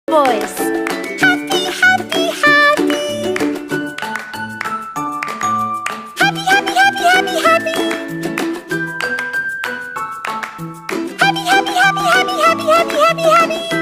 voice. Happy, happy, happy. Happy, happy, happy, happy, happy. Happy, happy, happy, happy, happy, happy, happy, happy.